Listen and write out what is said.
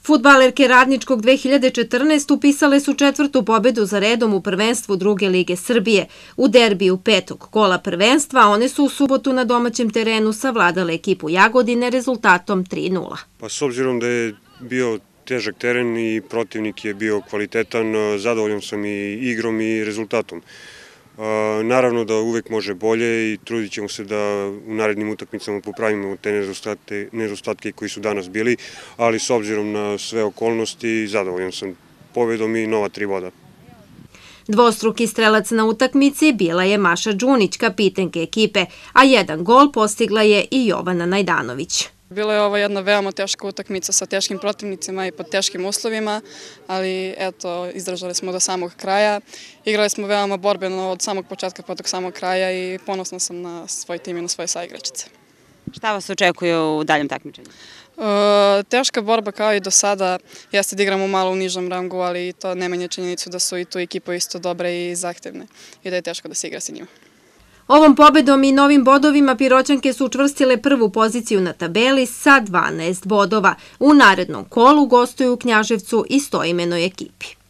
Fudbalerke Radničkog 2014 upisale su četvrtu pobedu za redom u prvenstvu druge lige Srbije. U derbiju petog kola prvenstva one su u subotu na domaćem terenu savladale ekipu Jagodine rezultatom 3:0. Pa s obzirom da je bio težak teren i protivnik je bio kvalitetan, zadovoljan sam i igrom i rezultatom. Naravno da uvek može bolje i trudit ćemo se da u narednim utakmicama popravimo te nedostatke koji su danas bili, ali s obzirom na sve okolnosti zadovoljan sam pobedom i nova 3 boda. Dvostruki strelac na utakmici bila je Maša Đunić, kapitenke ekipe, a jedan gol postigla je i Jovana Najdanović. Bila je ovo jedna veoma teška utakmica sa teškim protivnicima i pod teškim uslovima, ali eto, izdržali smo do samog kraja. Igrali smo veoma borbeno od samog početka pa do samog kraja i ponosna sam na svoj tim i na svoje saigračice. Šta vas očekuje u daljem takmičenju? Teška borba kao i do sada, jeste da igramo malo u nižem rangu, ali to ne menja činjenicu da su i tu ekipe isto dobre i zahtevne i da je teško da se igra sa njima. Ovom pobedom i novim bodovima Piroćanke su učvrstile prvu poziciju na tabeli sa 12 bodova. U narednom kolu gostuju u Knjaževcu i stoimenoj ekipi.